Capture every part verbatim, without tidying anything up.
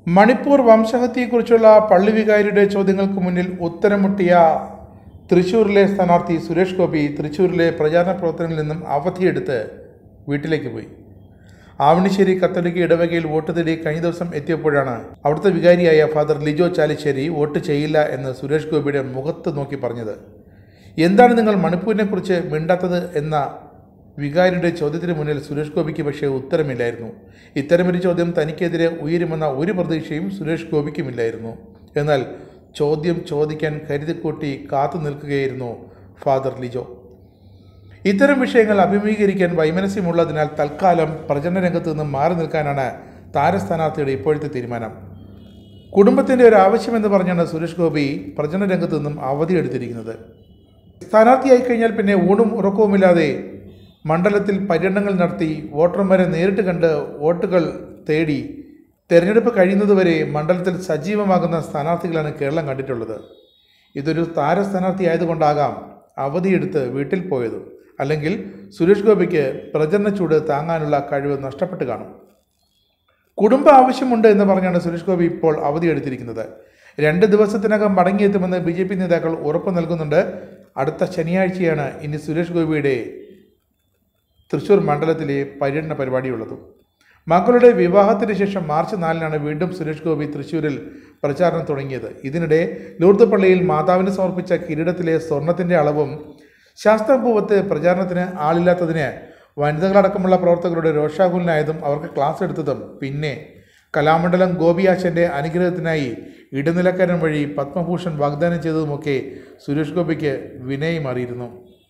മണിപ്പൂർ വംശഹത്യയെക്കുറിച്ചുള്ള പള്ളി വികാരിയുടെ ചോദ്യങ്ങൾക്ക് മുന്നിൽ ഉത്തരം മുട്ടിയ തൃശ്ശൂരിലെ സ്ഥാനാർത്ഥി സുരേഷ് ഗോപി തൃശ്ശൂരിലെ പ്രചാരണ പ്രവർത്തനങ്ങളിൽ നിന്നും അവധിയെടുത്ത് വീട്ടിലേക്ക് പോയി. ആവണിശ്ശേരി കത്തോലിക്ക ഇടവകയിൽ വോട്ട് തേടി കഴിഞ്ഞ ദിവസം എത്തിയപ്പോഴാണ് അവിടുത്തെ വികാരിയായ ഫാദർ ലിജോ ചാലിശ്ശേരി വോട്ട് ചെയ്യില്ല എന്ന് സുരേഷ് ഗോപിയുടെ മുഖത്ത് നോക്കി പറഞ്ഞത്. എന്താണ് നിങ്ങൾ മണിപ്പൂരിനെ കുറിച്ച് മിണ്ടാത്തത് എന്ന വികാരിയുടെ ചോദ്യത്തിന് മുന്നിൽ സുരേഷ് ഗോപിക്ക് പക്ഷേ ഉത്തരമില്ലായിരുന്നു. ഇത്തരമൊരു ചോദ്യം തനിക്കെതിരെ ഉയരുമെന്ന ഒരു പ്രതീക്ഷയും സുരേഷ് ഗോപിക്കുമില്ലായിരുന്നു. എന്നാൽ ചോദ്യം ചോദിക്കാൻ കരുതിക്കൂട്ടി കാത്തു നിൽക്കുകയായിരുന്നു ഫാദർ ലിജോ. ഇത്തരം വിഷയങ്ങൾ അഭിമുഖീകരിക്കാൻ വൈമനസ്യമുള്ളതിനാൽ തൽക്കാലം പ്രചരണ രംഗത്ത് നിന്ന് മാറി നിൽക്കാനാണ് താരസ്ഥാനാർത്ഥിയുടെ ഇപ്പോഴത്തെ തീരുമാനം. കുടുംബത്തിൻ്റെ ഒരു ആവശ്യമെന്ന് പറഞ്ഞാണ് സുരേഷ് ഗോപി പ്രചരണ രംഗത്ത് നിന്നും അവധിയെടുത്തിരിക്കുന്നത്. സ്ഥാനാർത്ഥിയായി കഴിഞ്ഞാൽ പിന്നെ ഊണും ഉറക്കവുമില്ലാതെ മണ്ഡലത്തിൽ പര്യടനങ്ങൾ നടത്തി വോട്ടർമാരെ നേരിട്ട് കണ്ട് വോട്ടുകൾ തേടി തെരഞ്ഞെടുപ്പ് കഴിയുന്നതുവരെ മണ്ഡലത്തിൽ സജീവമാകുന്ന സ്ഥാനാർത്ഥികളാണ് കേരളം കണ്ടിട്ടുള്ളത്. ഇതൊരു താര സ്ഥാനാർത്ഥി ആയതുകൊണ്ടാകാം അവധിയെടുത്ത് വീട്ടിൽ പോയത്. അല്ലെങ്കിൽ സുരേഷ് ഗോപിക്ക് പ്രചരണ ചൂട് താങ്ങാനുള്ള കഴിവ് നഷ്ടപ്പെട്ട് കാണും. കുടുംബ ആവശ്യമുണ്ട് എന്ന് പറഞ്ഞാണ് സുരേഷ് ഗോപി ഇപ്പോൾ അവധിയെടുത്തിരിക്കുന്നത്. രണ്ട് ദിവസത്തിനകം മടങ്ങിയെത്തുമെന്ന് ബി ജെ പി നേതാക്കൾ ഉറപ്പ് നൽകുന്നുണ്ട്. അടുത്ത ശനിയാഴ്ചയാണ് ഇനി സുരേഷ് ഗോപിയുടെ തൃശ്ശൂർ മണ്ഡലത്തിലെ പര്യടന പരിപാടിയുള്ളതും. മക്കളുടെ വിവാഹത്തിന് ശേഷം മാർച്ച് നാലിനാണ് വീണ്ടും സുരേഷ് ഗോപി തൃശ്ശൂരിൽ പ്രചാരണം തുടങ്ങിയത്. ഇതിനിടെ ലൂർദ് പള്ളിയിൽ മാതാവിന് സമർപ്പിച്ച കിരീടത്തിലെ സ്വർണത്തിൻ്റെ അളവും ശാസ്താംപൂവത്ത് പ്രചാരണത്തിന് ആളില്ലാത്തതിന് വനിതകളടക്കമുള്ള പ്രവർത്തകരുടെ രോഷാകുലനായതും അവർക്ക് ക്ലാസ് എടുത്തതും പിന്നെ കലാമണ്ഡലം ഗോപിയാശൻ്റെ അനുഗ്രഹത്തിനായി ഇടനിലക്കാരൻ വഴി പത്മഭൂഷൺ വാഗ്ദാനം ചെയ്തതുമൊക്കെ സുരേഷ് ഗോപിക്ക് വിനയമറിയിരുന്നു.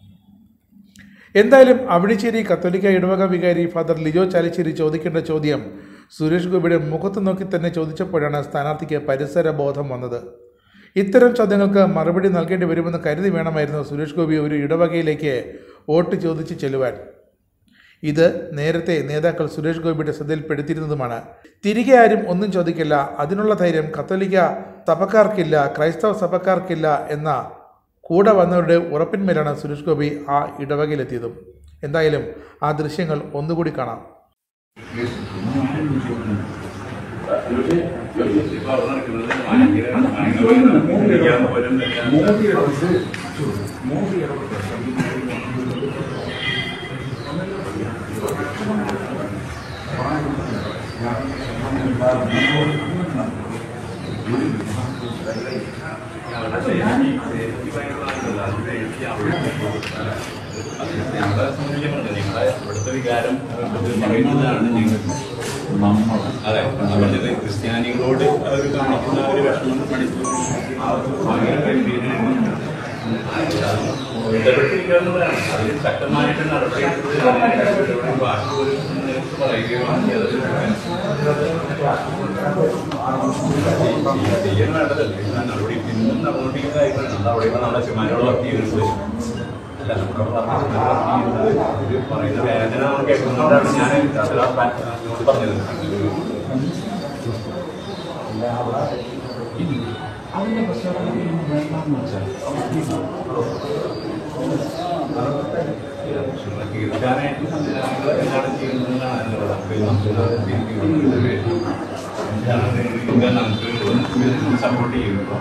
എന്തായാലും അവിണിശ്ശേരി കത്തോലിക്ക ഇടവക വികാരി ഫാദർ ലിജോ ചാലിശ്ശേരി ചോദിക്കേണ്ട ചോദ്യം സുരേഷ് ഗോപിയുടെ മുഖത്ത് നോക്കി തന്നെ ചോദിച്ചപ്പോഴാണ് സ്ഥാനാർത്ഥിക്ക് പരിസര ബോധം വന്നത്. ഇത്തരം ചോദ്യങ്ങൾക്ക് മറുപടി നൽകേണ്ടി വരുമെന്ന് കരുതി വേണമായിരുന്നു സുരേഷ് ഗോപി ഒരു ഇടവകയിലേക്ക് വോട്ട് ചോദിച്ച് ചെല്ലുവാൻ. ഇത് നേരത്തെ നേതാക്കൾ സുരേഷ് ഗോപിയുടെ ശ്രദ്ധയിൽപ്പെടുത്തിയിരുന്നതുമാണ്. തിരികെ ആരും ഒന്നും ചോദിക്കില്ല, അതിനുള്ള ധൈര്യം കത്തോലിക്ക സഭക്കാർക്കില്ല, ക്രൈസ്തവ സഭക്കാർക്കില്ല എന്ന കൂടെ വന്നവരുടെ ഉറപ്പിന്മേലാണ് സുരേഷ് ഗോപി ആ ഇടവകയിലെത്തിയതും. എന്തായാലും ആ ദൃശ്യങ്ങൾ ഒന്നുകൂടി കാണാം. ഇവിടുത്തെ വികാരം പറയുന്നതാണ് നിങ്ങൾ അതെ പറഞ്ഞത് ക്രിസ്ത്യാനികളോട് അവർ കാണിക്കുന്ന ഒരു വിഷമം മണിപ്പൂർ ഇടപെട്ടിരിക്കുന്നതാണ്. അതിൽ ശക്തമായിട്ട് നടപടിയെടുത്തത് ഭാഷ പോലും പറയുകയാണ് ചെയ്യാൻ വേണ്ടതല്ലേ. നടപടി പിന്നും നടന്നുകൊണ്ടിരിക്കുന്ന കാര്യങ്ങളാണ്. അവിടെയുള്ള നമ്മുടെ ശിമാനോട് വർക്ക് ചെയ്യുന്നത് അല്ല, നമ്മുടെ ഇത് പറയുന്ന വേദന നമ്മൾ കേൾക്കുന്നതുകൊണ്ടാണ് ഞാൻ അതിനോട് പറഞ്ഞത്. അതിന്റെ പശ്ചാത്തലം വേണ്ടാന്ന് വെച്ചാൽ കീർത്താനായിട്ട് സംവിധാനങ്ങൾ എന്താണ് ചെയ്യുന്നതെന്നാണ് നമുക്ക് സപ്പോർട്ട് ചെയ്യുന്നത്.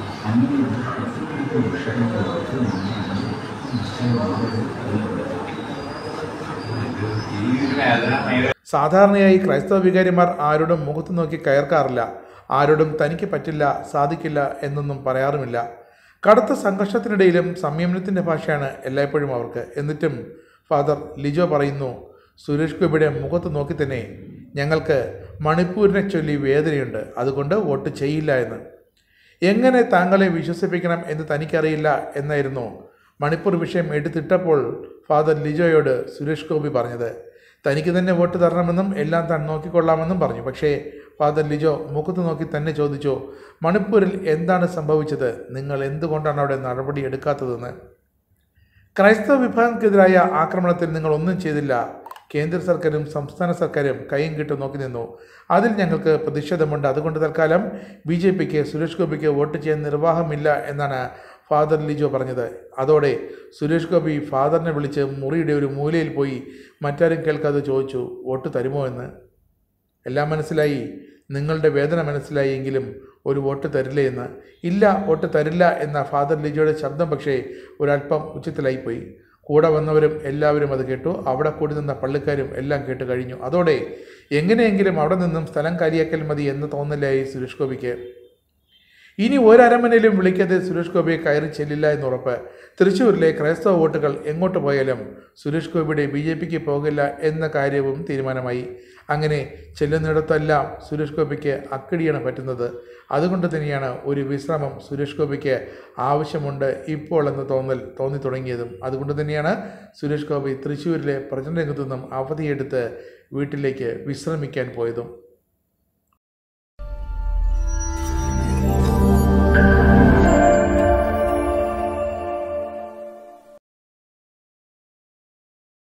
സാധാരണയായി ക്രൈസ്തവ വികാരിമാർ ആരോടും മുഖത്ത് നോക്കി കയർക്കാറില്ല. ആരോടും തനിക്ക് പറ്റില്ല, സാധിക്കില്ല എന്നൊന്നും പറയാറുമില്ല. കടുത്ത സംഘർഷത്തിനിടയിലും സംയമനത്തിൻ്റെ ഭാഷയാണ് എല്ലായ്പ്പോഴും അവർക്ക്. എന്നിട്ടും ഫാദർ ലിജോ പറയുന്നു, സുരേഷ് ഗോപിയുടെ മുഖത്ത് നോക്കി തന്നെ ഞങ്ങൾക്ക് മണിപ്പൂരിനെ ചൊല്ലി വേദനയുണ്ട്, അതുകൊണ്ട് വോട്ട് ചെയ്യില്ല എന്ന്. എങ്ങനെ താങ്കളെ വിശ്വസിപ്പിക്കണം എന്ന് തനിക്കറിയില്ല എന്നായിരുന്നു മണിപ്പൂർ വിഷയം എടുത്തിട്ടപ്പോൾ ഫാദർ ലിജോയോട് സുരേഷ് ഗോപി പറഞ്ഞത്. തനിക്ക് തന്നെ വോട്ട് തരണമെന്നും എല്ലാം താൻ നോക്കിക്കൊള്ളാമെന്നും പറഞ്ഞു. പക്ഷേ ഫാദർ ലിജോ മുഖത്ത് നോക്കി തന്നെ ചോദിച്ചു, മണിപ്പൂരിൽ എന്താണ് സംഭവിച്ചത്, നിങ്ങൾ എന്തുകൊണ്ടാണ് അവിടെ നടപടി എടുക്കാത്തതെന്ന്. ക്രൈസ്തവ വിഭാഗങ്ങൾക്കെതിരായ ആക്രമണത്തിൽ നിങ്ങൾ ഒന്നും ചെയ്തില്ല. കേന്ദ്ര സർക്കാരും സംസ്ഥാന സർക്കാരും കൈയും കിട്ടും നോക്കി നിന്നു. അതിൽ ഞങ്ങൾക്ക് പ്രതിഷേധമുണ്ട്. അതുകൊണ്ട് തൽക്കാലം ബി ജെ പിക്ക് സുരേഷ് ഗോപിക്ക് വോട്ട് ചെയ്യാൻ നിർവാഹമില്ല എന്നാണ് ഫാദർ ലിജോ പറഞ്ഞത്. അതോടെ സുരേഷ് ഗോപി ഫാദറിനെ വിളിച്ച് മുറിയുടെ ഒരു മൂലയിൽ പോയി മറ്റാരും കേൾക്കാതെ ചോദിച്ചു, വോട്ട് തരുമോ എന്ന്. എല്ലാം മനസ്സിലായി. നിങ്ങളുടെ വേദന മനസ്സിലായി എങ്കിലും ഒരു വോട്ട് തരില്ലേ എന്ന്. ഇല്ല, വോട്ട് തരില്ല എന്ന ഫാദർ ലിജോയുടെ ശബ്ദം പക്ഷേ ഒരല്പം ഉച്ചത്തിലായിപ്പോയി. കൂടെ വന്നവരും എല്ലാവരും അത് കേട്ടു. അവിടെ കൂടി നിന്ന പള്ളിക്കാരും എല്ലാം കേട്ട് കഴിഞ്ഞു. അതോടെ എങ്ങനെയെങ്കിലും അവിടെ നിന്നും സ്ഥലം കാലിയാക്കൽ മതി എന്ന് തോന്നലായി സുരേഷ് ഗോപിക്ക്. ഇനി ഒരരമനയിലും വിളിക്കാതെ സുരേഷ് ഗോപിയെ കയറി ചെല്ലില്ല എന്നുറപ്പ്. തൃശ്ശൂരിലെ ക്രൈസ്തവ വോട്ടുകൾ എങ്ങോട്ട് പോയാലും സുരേഷ് ഗോപിയുടെ ബി ജെ പിക്ക് പോകില്ല എന്ന കാര്യവും തീരുമാനമായി. അങ്ങനെ ചെല്ലുന്നിടത്തെല്ലാം സുരേഷ് ഗോപിക്ക് അക്കിടിയാണ് പറ്റുന്നത്. അതുകൊണ്ട് തന്നെയാണ് ഒരു വിശ്രമം സുരേഷ് ഗോപിക്ക് ആവശ്യമുണ്ട് ഇപ്പോൾ എന്ന് തോന്നൽ തോന്നി തുടങ്ങിയതും. അതുകൊണ്ട് തന്നെയാണ് സുരേഷ് ഗോപി തൃശ്ശൂരിലെ പ്രചരണ രംഗത്തു നിന്നും അവധിയെടുത്ത് വീട്ടിലേക്ക് വിശ്രമിക്കാൻ പോയതും.